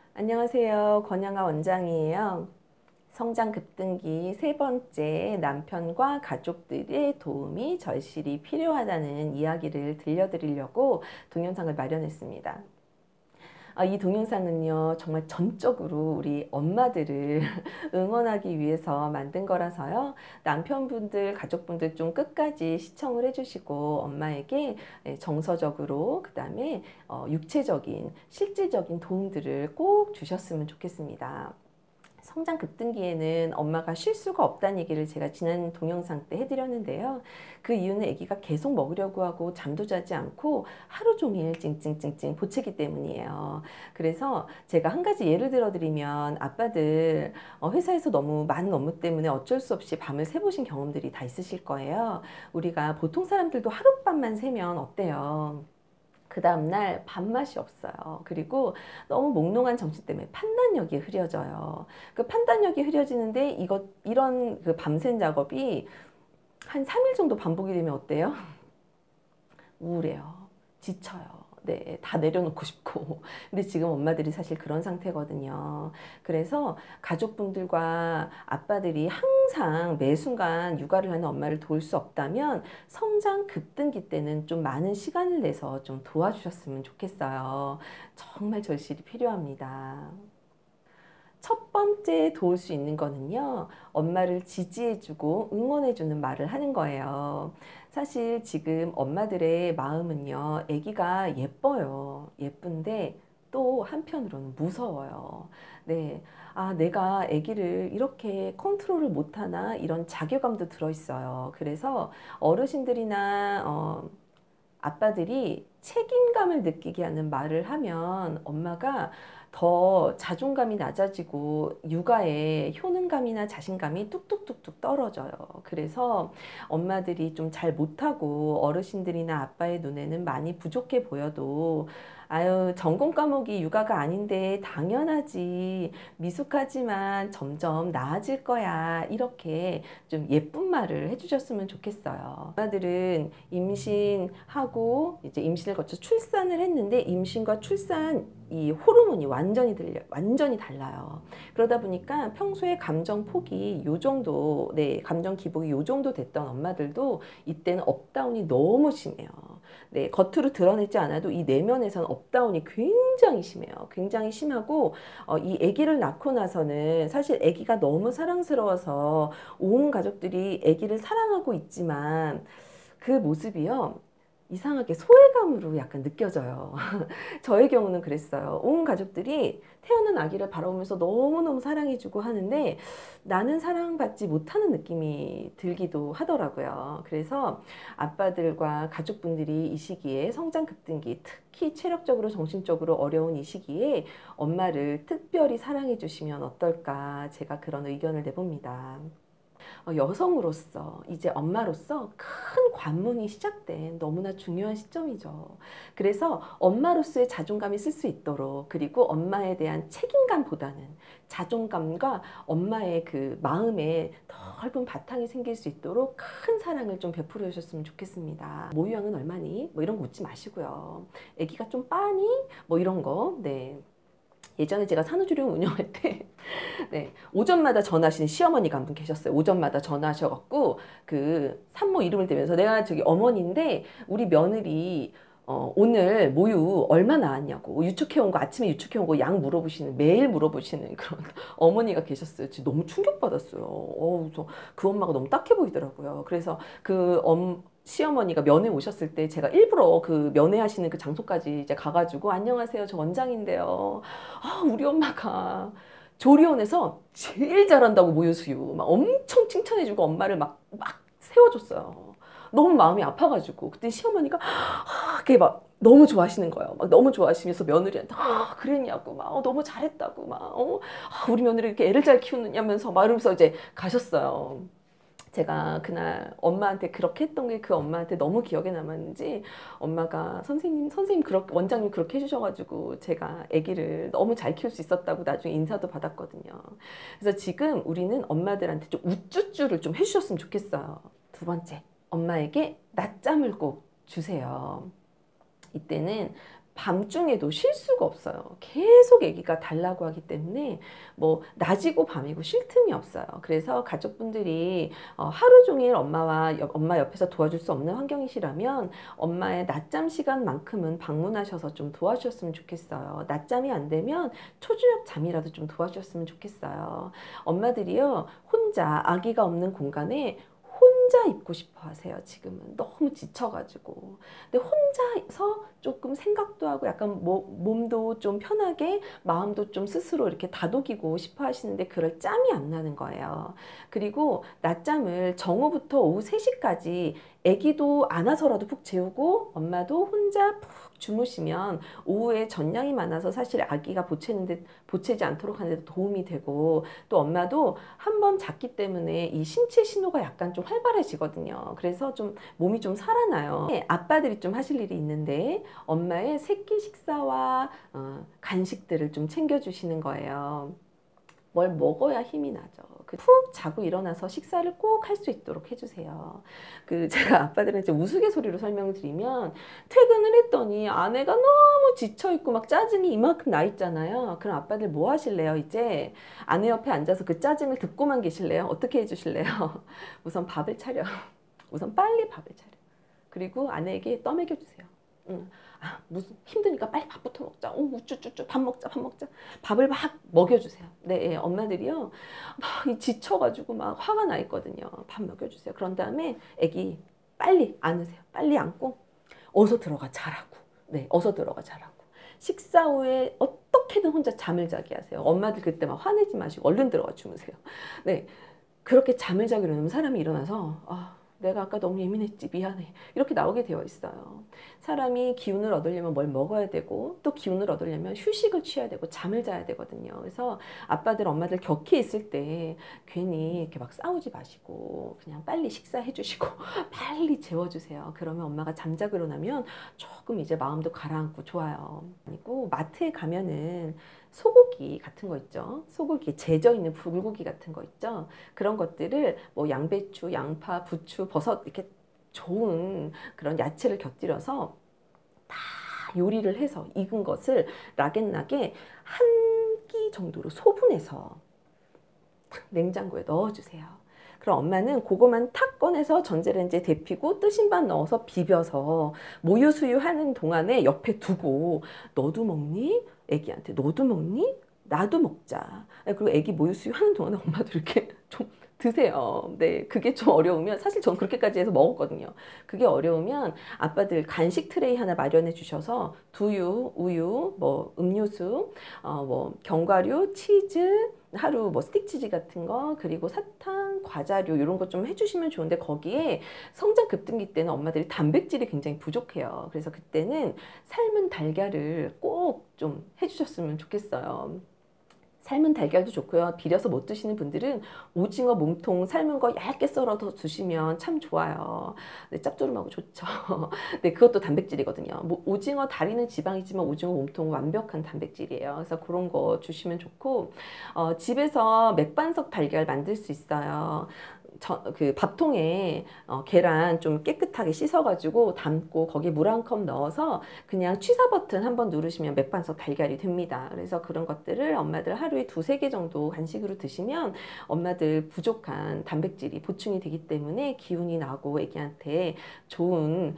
안녕하세요. 권양아 원장이에요. 성장 급등기 세 번째, 남편과 가족들의 도움이 절실히 필요하다는 이야기를 들려드리려고 동영상을 마련했습니다. 이 동영상은요, 정말 전적으로 우리 엄마들을 응원하기 위해서 만든 거라서요. 남편분들, 가족분들 좀 끝까지 시청을 해주시고 엄마에게 정서적으로, 그 다음에 육체적인, 실질적인 도움들을 꼭 주셨으면 좋겠습니다. 성장 급등기에는 엄마가 쉴 수가 없다는 얘기를 제가 지난 동영상 때 해드렸는데요. 그 이유는 아기가 계속 먹으려고 하고 잠도 자지 않고 하루 종일 찡찡찡찡 보채기 때문이에요. 그래서 제가 한 가지 예를 들어드리면 아빠들 회사에서 너무 많은 업무 때문에 어쩔 수 없이 밤을 새보신 경험들이 다 있으실 거예요. 우리가 보통 사람들도 하룻밤만 새면 어때요? 그 다음날 밥맛이 없어요. 그리고 너무 몽롱한 정신 때문에 판단력이 흐려져요. 그 판단력이 흐려지는데 이런 그 밤샘 작업이 한 3일 정도 반복이 되면 어때요? 우울해요. 지쳐요. 네, 다 내려놓고 싶고. 근데 지금 엄마들이 사실 그런 상태거든요. 그래서 가족분들과 아빠들이 항상 매 순간 육아를 하는 엄마를 도울 수 없다면 성장 급등기 때는 좀 많은 시간을 내서 좀 도와주셨으면 좋겠어요. 정말 절실히 필요합니다. 첫 번째 도울 수 있는 거는요, 엄마를 지지해주고 응원해주는 말을 하는 거예요. 사실 지금 엄마들의 마음은요, 아기가 예뻐요. 예쁜데 또 한편으로는 무서워요. 네. 내가 아기를 이렇게 컨트롤을 못하나 이런 자괴감도 들어있어요. 그래서 어르신들이나 아빠들이 책임감을 느끼게 하는 말을 하면 엄마가 더 자존감이 낮아지고 육아에 효능감이나 자신감이 뚝뚝뚝뚝 떨어져요. 그래서 엄마들이 좀 잘 못하고 어르신들이나 아빠의 눈에는 많이 부족해 보여도 아유, 전공 과목이 육아가 아닌데 당연하지. 미숙하지만 점점 나아질 거야. 이렇게 좀 예쁜 말을 해주셨으면 좋겠어요. 엄마들은 임신하고 이제 임신을 거쳐 출산을 했는데 임신과 출산 이 호르몬이 완전히 달라요. 그러다 보니까 평소에 감정 폭이 요 정도, 네, 감정 기복이 요 정도 됐던 엄마들도 이때는 업다운이 너무 심해요. 네, 겉으로 드러내지 않아도 이 내면에서는 업다운이 굉장히 심해요. 굉장히 심하고 이 아기를 낳고 나서는 사실 아기가 너무 사랑스러워서 온 가족들이 아기를 사랑하고 있지만 그 모습이요. 이상하게 소외감으로 약간 느껴져요. 저의 경우는 그랬어요. 온 가족들이 태어난 아기를 바라보면서 너무너무 사랑해주고 하는데 나는 사랑받지 못하는 느낌이 들기도 하더라고요. 그래서 아빠들과 가족분들이 이 시기에 성장 급등기, 특히 체력적으로 정신적으로 어려운 이 시기에 엄마를 특별히 사랑해 주시면 어떨까 제가 그런 의견을 내봅니다. 여성으로서 이제 엄마로서 큰 관문이 시작된 너무나 중요한 시점이죠. 그래서 엄마로서의 자존감이 쓸 수 있도록 그리고 엄마에 대한 책임감보다는 자존감과 엄마의 그 마음에 넓은 바탕이 생길 수 있도록 큰 사랑을 좀 베풀어 주셨으면 좋겠습니다. 모유양은 얼마니? 뭐 이런 거 묻지 마시고요. 아기가 좀 빠니? 뭐 이런 거. 네. 예전에 제가 산후조리원 운영할 때 네, 오전마다 전화하시는 시어머니가 한 분 계셨어요. 오전마다 전화하셔갖고 그 산모 이름을 대면서 내가 저기 어머니인데 우리 며느리 오늘 모유 얼마 나왔냐고 유축해온 거 아침에 유축해온 거 양 물어보시는 매일 물어보시는 그런 어머니가 계셨어요. 진짜 너무 충격받았어요. 그 엄마가 너무 딱해 보이더라고요. 그래서 시어머니가 면회 오셨을 때 제가 일부러 그 면회하시는 그 장소까지 이제 가가지고 안녕하세요 저 원장인데요. 우리 엄마가 조리원에서 제일 잘한다고 모유수유 막 엄청 칭찬해주고 엄마를 막 세워줬어요. 너무 마음이 아파가지고 그때 시어머니가 그게 막 너무 좋아하시는 거예요. 막 너무 좋아하시면서 며느리한테 그랬냐고 막 너무 잘했다고 막 우리 며느리 이렇게 애를 잘 키우느냐면서 막 이러면서 이제 가셨어요. 제가 그날 엄마한테 그렇게 했던 게 그 엄마한테 너무 기억에 남았는지 엄마가 선생님 그렇게 원장님 그렇게 해주셔가지고 제가 아기를 너무 잘 키울 수 있었다고 나중에 인사도 받았거든요. 그래서 지금 우리는 엄마들한테 좀 우쭈쭈를 좀 해주셨으면 좋겠어요. 두 번째, 엄마에게 낮잠을 꼭 주세요. 이때는 밤중에도 쉴 수가 없어요. 계속 아기가 달라고 하기 때문에 뭐 낮이고 밤이고 쉴 틈이 없어요. 그래서 가족분들이 하루 종일 엄마 옆에서 도와줄 수 없는 환경이시라면 엄마의 낮잠 시간만큼은 방문하셔서 좀 도와주셨으면 좋겠어요. 낮잠이 안 되면 초저녁 잠이라도 좀 도와주셨으면 좋겠어요. 엄마들이요, 혼자 아기가 없는 공간에 혼자 있고 싶어 하세요. 지금은 너무 지쳐가지고. 근데 혼자서 조금 생각도 하고 약간 몸도 좀 편하게 마음도 좀 스스로 이렇게 다독이고 싶어 하시는데 그럴 짬이 안 나는 거예요. 그리고 낮잠을 정오부터 오후 3시까지 아기도 안아서라도 푹 재우고 엄마도 혼자 푹 주무시면 오후에 전량이 많아서 사실 아기가 보채지 않도록 하는데 도움이 되고, 또 엄마도 한 번 잤기 때문에 이 신체 신호가 약간 좀 활발해지거든요. 그래서 좀 몸이 좀 살아나요. 아빠들이 좀 하실 일이 있는데 엄마의 새끼 식사와 간식들을 좀 챙겨주시는 거예요. 뭘 먹어야 힘이 나죠. 푹 자고 일어나서 식사를 꼭 할 수 있도록 해주세요. 제가 아빠들한테 우스갯소리로 설명을 드리면, 퇴근을 했더니 아내가 너무 지쳐있고 막 짜증이 이만큼 나 있잖아요. 그럼 아빠들 뭐 하실래요? 이제 아내 옆에 앉아서 그 짜증을 듣고만 계실래요? 어떻게 해주실래요? 우선 밥을 차려. 우선 빨리 밥을 차려. 그리고 아내에게 떠먹여주세요. 무슨 힘드니까 빨리 밥부터 먹자. 우쭈쭈쭈 밥 먹자, 밥 먹자. 밥을 막 먹여주세요. 네, 엄마들이요, 막 지쳐가지고 막 화가 나 있거든요. 밥 먹여주세요. 그런 다음에 애기 빨리 안으세요. 빨리 안고 어서 들어가 자라고. 네, 어서 들어가 자라고. 식사 후에 어떻게든 혼자 잠을 자게 하세요. 엄마들 그때 막 화내지 마시고 얼른 들어가 주무세요. 네, 그렇게 잠을 자기로 하면 사람이 일어나서 내가 아까 너무 예민했지, 미안해, 이렇게 나오게 되어 있어요. 사람이 기운을 얻으려면 뭘 먹어야 되고, 또 기운을 얻으려면 휴식을 취해야 되고 잠을 자야 되거든요. 그래서 아빠들 엄마들 격해 있을 때 괜히 이렇게 막 싸우지 마시고 그냥 빨리 식사해 주시고 빨리 재워주세요. 그러면 엄마가 잠자고 일어나면 조금 이제 마음도 가라앉고 좋아요. 그리고 마트에 가면은 소고기 같은 거 있죠. 소고기 재져 있는 불고기 같은 거 있죠. 그런 것들을 뭐 양배추, 양파, 부추, 버섯 이렇게 좋은 그런 야채를 곁들여서 다 요리를 해서 익은 것을 락앤락에 한 끼 정도로 소분해서 냉장고에 넣어주세요. 그럼 엄마는 그거만 탁 꺼내서 전자레인지에 데피고 뜨신 밥 넣어서 비벼서 모유 수유하는 동안에 옆에 두고, 너도 먹니? 애기한테 너도 먹니? 나도 먹자. 그리고 애기 모유 수유하는 동안에 엄마도 이렇게 좀 드세요. 네, 그게 좀 어려우면, 사실 전 그렇게까지 해서 먹었거든요. 그게 어려우면 아빠들 간식 트레이 하나 마련해 주셔서 두유, 우유, 뭐 음료수, 뭐 견과류, 치즈, 하루 뭐 스틱치즈 같은 거, 그리고 사탕, 과자류 이런 거 좀 해주시면 좋은데, 거기에 성장 급등기 때는 엄마들이 단백질이 굉장히 부족해요. 그래서 그때는 삶은 달걀을 꼭 좀 해주셨으면 좋겠어요. 삶은 달걀도 좋고요. 비려서 못 드시는 분들은 오징어 몸통 삶은 거 얇게 썰어서 드시면 참 좋아요. 네, 짭조름하고 좋죠. 네, 그것도 단백질이거든요. 뭐 오징어 다리는 지방이지만 오징어 몸통은 완벽한 단백질이에요. 그래서 그런 거 주시면 좋고, 집에서 맥반석 달걀 만들 수 있어요. 그 밥통에 계란 좀 깨끗하게 씻어가지고 담고 거기에 물 한 컵 넣어서 그냥 취사 버튼 한번 누르시면 맥반석 달걀이 됩니다. 그래서 그런 것들을 엄마들 하루에 2~3개 정도 간식으로 드시면 엄마들 부족한 단백질이 보충이 되기 때문에 기운이 나고 애기한테 좋은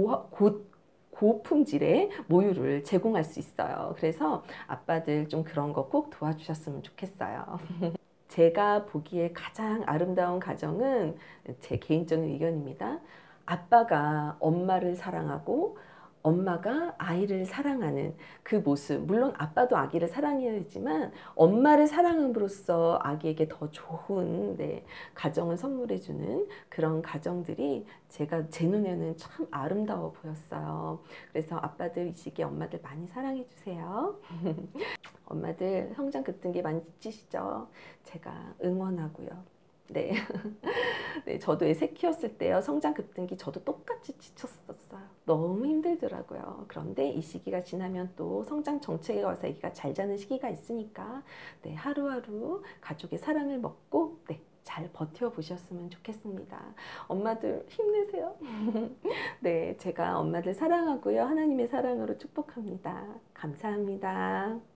고품질의 모유를 제공할 수 있어요. 그래서 아빠들 좀 그런 거 꼭 도와주셨으면 좋겠어요. 제가 보기에 가장 아름다운 가정은, 제 개인적인 의견입니다, 아빠가 엄마를 사랑하고 엄마가 아이를 사랑하는 그 모습. 물론 아빠도 아기를 사랑해야 되지만 엄마를 사랑함으로써 아기에게 더 좋은, 네, 가정을 선물해주는 그런 가정들이 제 눈에는 참 아름다워 보였어요. 그래서 아빠들 이 시기에 엄마들 많이 사랑해 주세요. 엄마들 성장 급등기 많이 지치시죠? 제가 응원하고요. 네. 네, 저도 애 새 키웠을 때요, 성장 급등기 저도 똑같이 지쳤었어요. 너무 힘들더라고요. 그런데 이 시기가 지나면 또 성장 정책에 와서 애기가 잘 자는 시기가 있으니까, 네, 하루하루 가족의 사랑을 먹고, 네, 잘 버텨보셨으면 좋겠습니다. 엄마들 힘내세요. 네, 제가 엄마들 사랑하고요. 하나님의 사랑으로 축복합니다. 감사합니다.